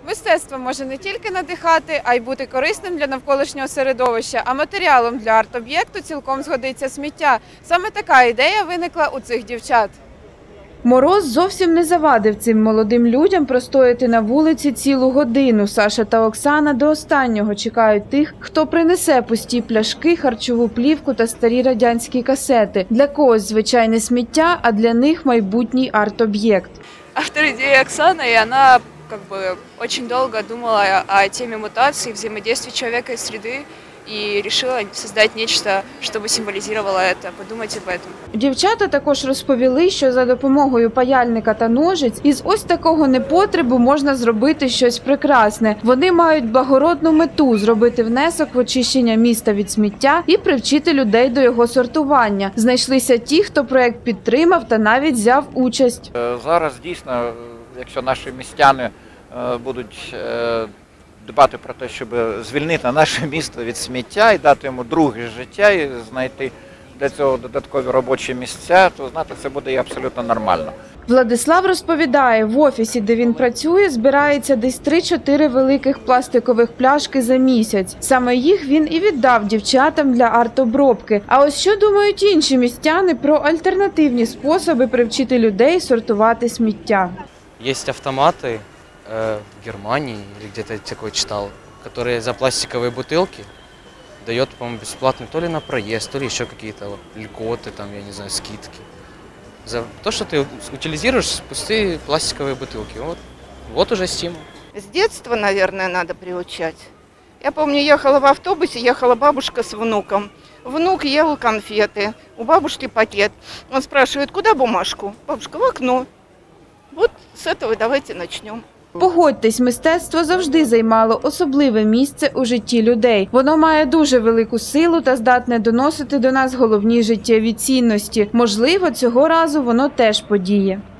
Мистецтво може не тільки надихати, а й бути корисним для навколишнього середовища, а матеріалом для арт-об'єкту цілком згодиться сміття. Саме така ідея виникла у цих дівчат. Мороз зовсім не завадив цим молодим людям простояти на вулиці цілу годину. Саша та Оксана до останнього чекають тих, хто принесе пусті пляшки, харчову плівку та старі радянські касети. Для когось звичайне сміття, а для них майбутній арт-об'єкт. Автор идеи Оксана, и она очень долго думала о теме мутации, взаимодействия человека и среды, и решила создать нечто, чтобы символизировало это. Подумайте об этом. Дівчата також розповіли, що за допомогою паяльника та ножиць із ось такого непотребу можна зробити щось прекрасне. Вони мають благородну мету – зробити внесок в очищення міста від сміття і привчити людей до його сортування. Знайшлися ті, хто проєкт підтримав та навіть взяв участь. Зараз дійсно, якщо наші містяни будуть дбати про те, щоб звільнити наше місто від сміття і дати йому друге життя, і знайти для цього додаткові робочі місця, то, знаєте, це буде і абсолютно нормально. Владислав розповідає, в офісі, де він працює, збирається десь 3-4 великих пластикових пляшки за місяць. Саме їх він і віддав дівчатам для арт-обробки. А ось що думають інші містяни про альтернативні способи привчити людей сортувати сміття? Є автомати в Германии, или где-то такое читал, которые за пластиковые бутылки дает, по-моему, бесплатно то ли на проезд, то ли еще какие-то льготы, там, я не знаю, скидки. За то, что ты утилизируешь пустые пластиковые бутылки. Вот уже стимул. С детства, наверное, надо приучать. Я помню, ехала в автобусе, ехала бабушка с внуком. Внук ел конфеты, у бабушки пакет. Он спрашивает, куда бумажку? Бабушка, в окно. Вот с этого давайте начнем. Погодьтесь, мистецтво завжди займало особливе місце у житті людей. Воно має дуже велику силу та здатне доносити до нас головні життєві цінності. Можливо, цього разу воно теж подіє.